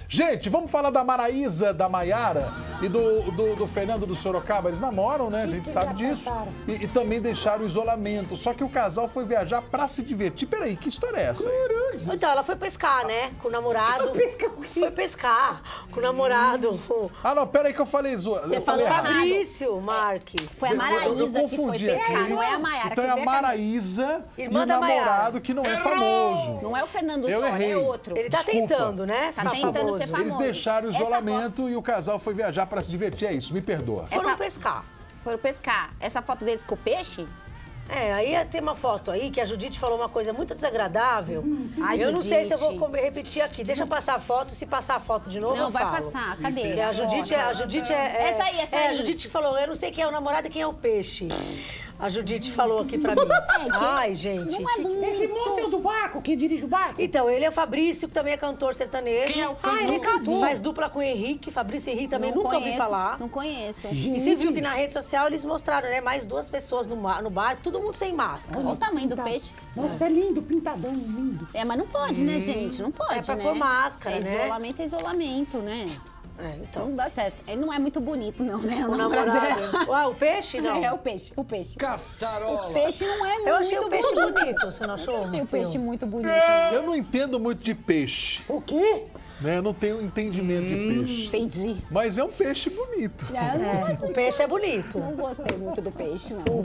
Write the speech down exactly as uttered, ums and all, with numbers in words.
Gente, vamos falar da Maraísa, da Maiara e do, do, do Fernando do Sorocaba. Eles namoram, né? A gente sabe disso. E, e também deixaram o isolamento. Só que o casal foi viajar pra se divertir. Peraí, que história é essa? Então, ela foi pescar, né? Com o namorado. Pescar o quê? Foi pescar com o namorado. Ah, não, peraí que eu falei zoa. Você eu falou falei errado. Fabrício Marques. Foi a Eu- eu- eu Maraísa que foi confundi pescar, aqui. não é a Maiara. Então que é a veio aqui. Maraísa e Irmã o da Maiara. namorado que não é famoso. Não é o Fernando Eu Sora, errei. é outro. Ele tá Desculpa. tentando, né? Tá Ficar tentando famoso. ser famoso. Eles deixaram o Essa isolamento e o casal foi viajar pra se divertir. É isso, me perdoa. Foram Essa- pescar. Foram pescar. Essa foto deles com o peixe? É, aí tem uma foto aí que a Judite falou uma coisa muito desagradável. Ai, eu não sei se eu vou Judite. com- repetir aqui. Deixa eu passar a foto. Se passar a foto de novo, Não, eu vai falo. passar. Cadê? E a Judite, é- a Judite é, é... Essa aí, essa é, aí. a Judite falou, eu não sei quem é o namorado e quem é o peixe. A Judite falou aqui pra mim. Ai, gente. Não é que- bonito. Esse moço é o do barco, que dirige o barco? Então, ele é o Fabrício, que também é cantor sertanejo. Quem é o Ah, ele é cantor? cantor. Faz dupla com o Henrique. Fabrício e Henrique também Não nunca ouvi conheço, falar. Não conheço. E você viu que na rede social eles mostraram, né? Mais duas pessoas no, mar, no barco, todo mundo sem máscara. Olha o tamanho do peixe. Nossa, é lindo, pintadão, lindo. É, mas não pode, né, gente? Não pode, É pra né? pôr máscara, é né? Isolamento é isolamento, né? É, então. Não dá certo. Ele não é muito bonito, não, né? O namorado. Ué, o peixe, não? É o peixe, o peixe. Caçarola. O peixe não é muito Eu achei o peixe bonito. bonito, você não achou? Eu achei o Matheus? peixe muito bonito. Eu não entendo muito de peixe, O quê? né? Eu não tenho entendimento de peixe. Entendi. Mas é um peixe bonito. É, eu não, O peixe é bonito. não gostei muito do peixe, não.